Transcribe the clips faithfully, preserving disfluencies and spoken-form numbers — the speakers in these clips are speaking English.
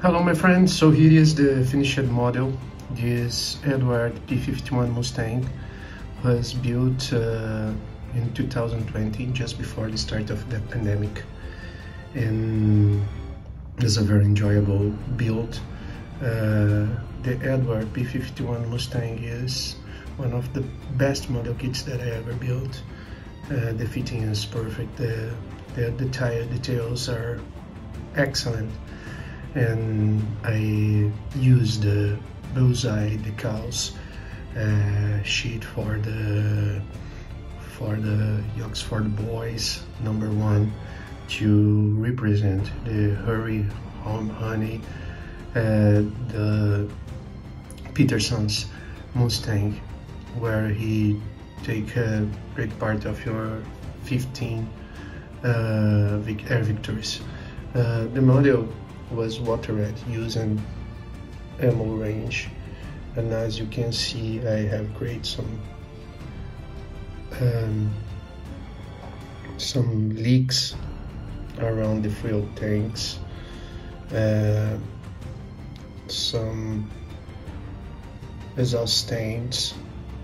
Hello my friends, so here is the finished model. This Eduard P fifty-one Mustang was built uh, in two thousand twenty, just before the start of the pandemic, and it's a very enjoyable build. Uh, the Eduard P fifty-one Mustang is one of the best model kits that I ever built. Uh, the fitting is perfect, the, the, the tire details are excellent, and I used the Bullseye Decals uh, sheet for the for the Oxford Boys number one to represent the Hurry Home Honey, uh, the Peterson's Mustang, where he take a great part of your fifteen uh, vic air victories. Uh, the model was watered using ammo range, and as you can see, I have created some um, some leaks around the fuel tanks, uh, some exhaust stains,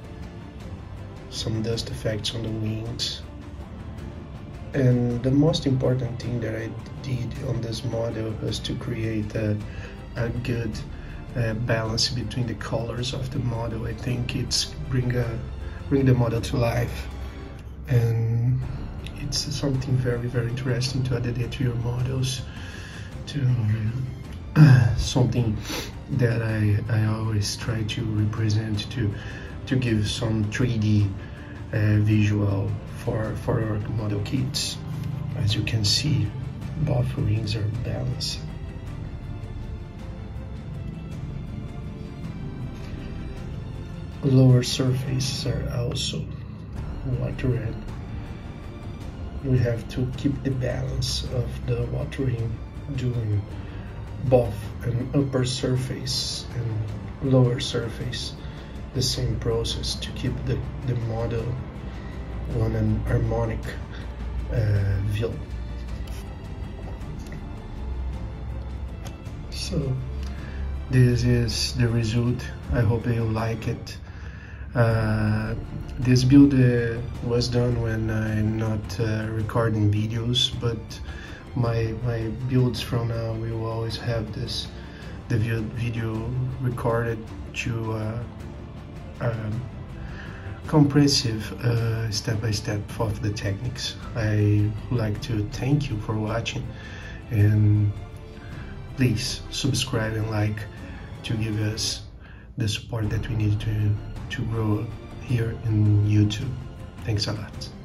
some dust effects on the wings. And the most important thing that I did on this model was to create a, a good uh, balance between the colors of the model. I think it's bring a bring the model to life, and it's something very very interesting to add it to your models, to uh, something that I, I always try to represent, to to give some three D uh, visual for, for our model kits. As you can see, both rings are balanced. Lower surfaces are also watered. We have to keep the balance of the watering doing both an upper surface and lower surface, the same process to keep the, the model on an harmonic uh, view. So this is the result. I hope you like it. Uh, this build uh, was done when I'm not uh, recording videos, but my my builds from now will always have this the video recorded to uh, um, comprehensive uh, step-by-step of the techniques. I would like to thank you for watching, and please subscribe and like to give us the support that we need to to grow here in YouTube. Thanks a lot.